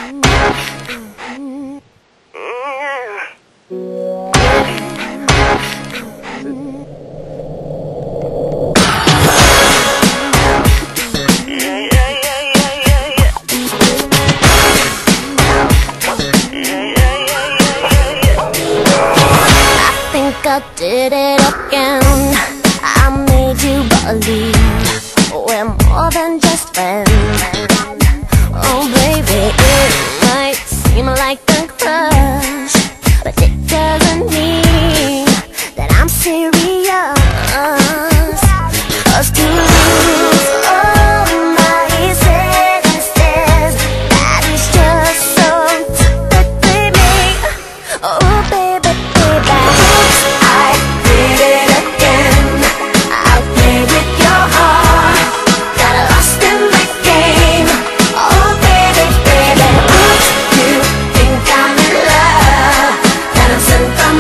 I did it again. I made you believe we're more than just friends. Oh baby, it might seem like a crush, but it doesn't mean that I'm serious. 'Cause to lose all my senses, that is just so typically me. Oh baby, baby, I did it again. I played with your heart, got lost in the game. Oh baby, baby, oops, you think I'm in love, that I'm sent from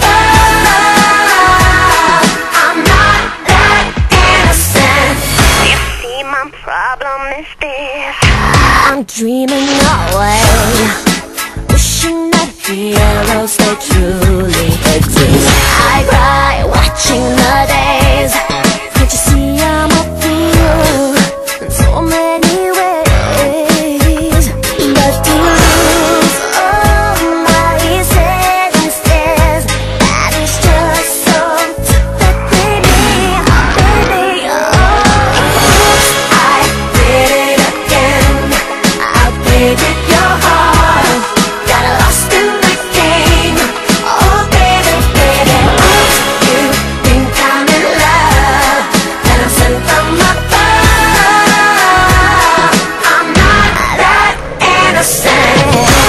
above. I'm not that innocent. You see, my problem is this: I'm dreaming away, wishing that heroes they truly exist. I cry watching the days. Can't you see I'm a fool in so many ways? But to lose all my senses, that is just so typically me, baby. Oh, I did it again. I played with your heart, got lost in the game. Oh baby, baby, oops, you think I'm in love, that I'm sent from above. I'm not that innocent.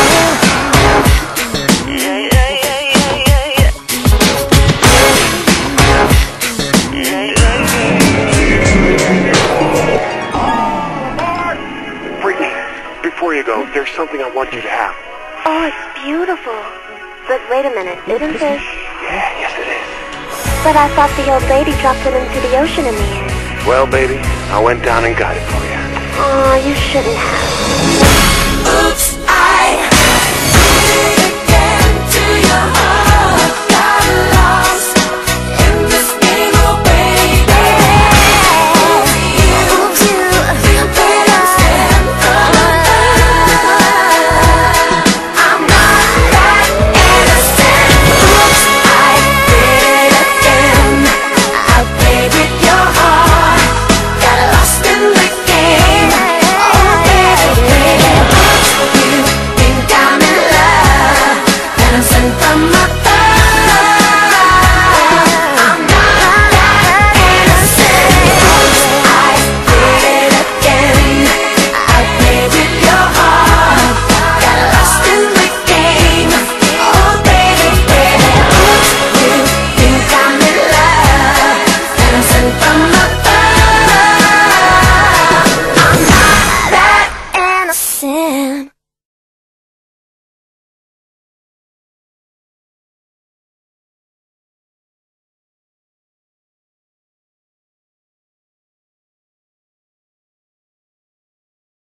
Britney, before you go, there's something I want you to have. Oh, it's beautiful. But wait a minute, isn't this? Yeah, yes it is. But I thought the old lady dropped it into the ocean in the end. Well, baby, I went down and got it for you. Oh, you shouldn't have.